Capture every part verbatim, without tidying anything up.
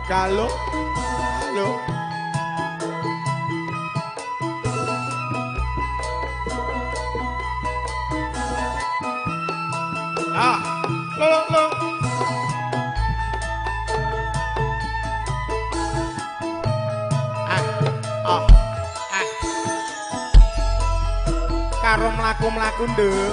Kalau halo ah lo lo ah oh ah karo mlaku-mlaku nduk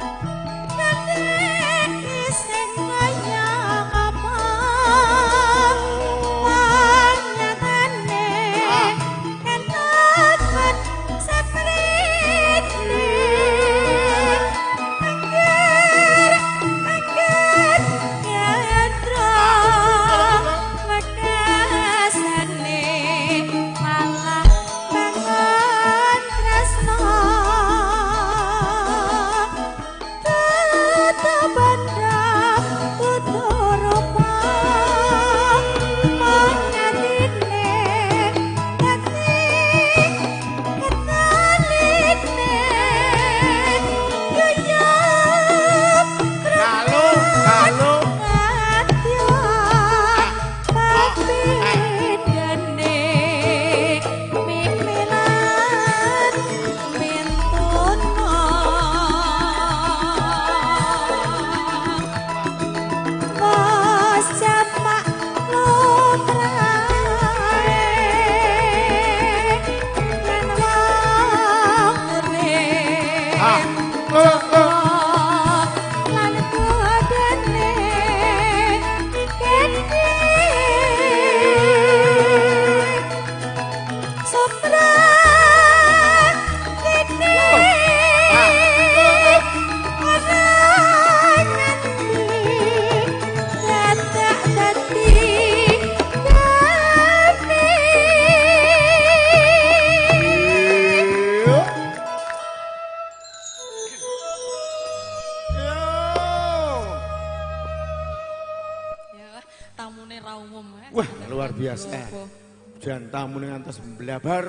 wah luar biasa. Jangan tamu dengan atas belabar.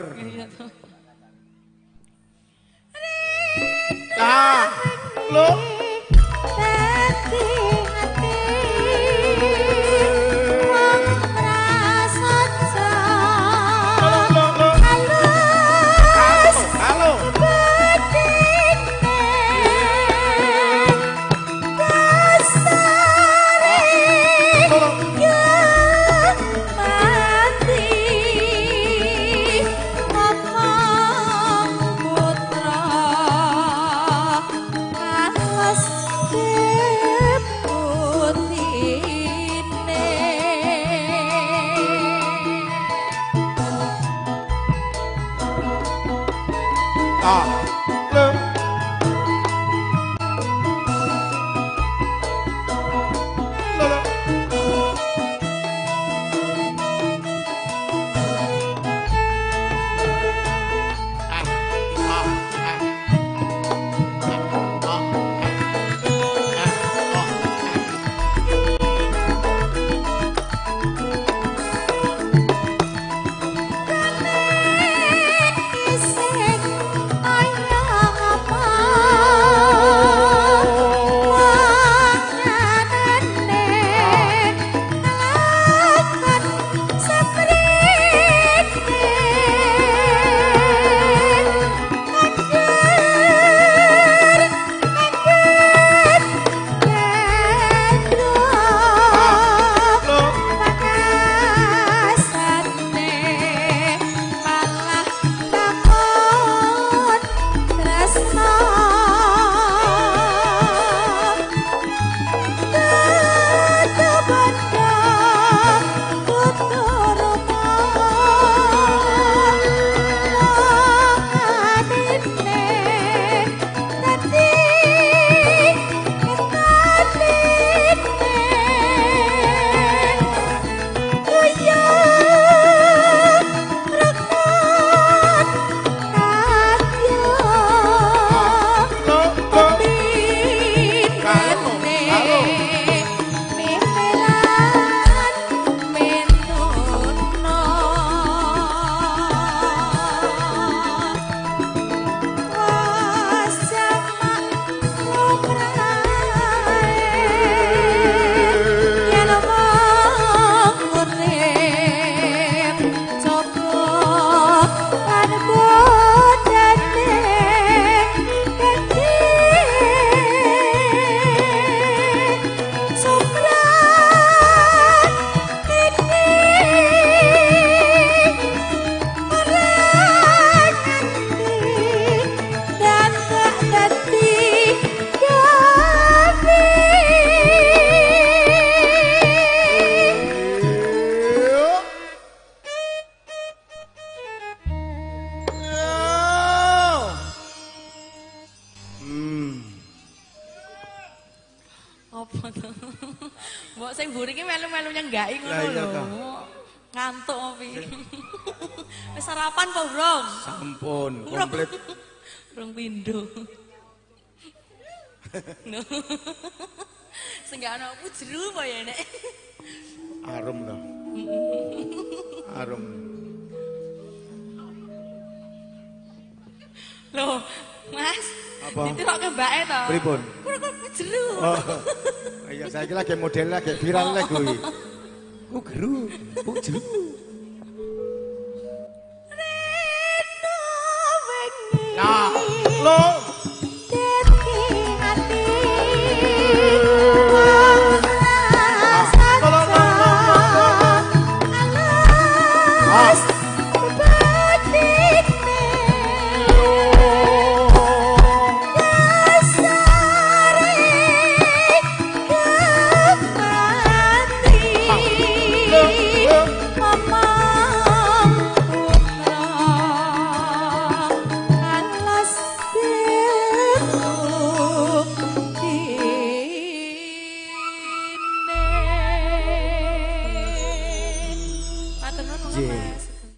Ah, lo. Putra Apa to? Mbok sing mburi ki melu-melu nyenggaki ngono Lah iya lho. toh. Ngantuk opi. Wis sarapan po, Bro? Sampun komplit. Rong pindho. No. Sing gak ana opo jeru apa ya nek? Arum toh. Arum. Loh, Mas. Apa? Ditirokke mbake to. Pripun? Kuwi jeru. Oh. Iya saiki lagi model lagi viral lagi kuwi. Ku geru, ku jeru. Reno wengi. Nah, lo Dadi ati. Ah. Matur nuwun, Mas.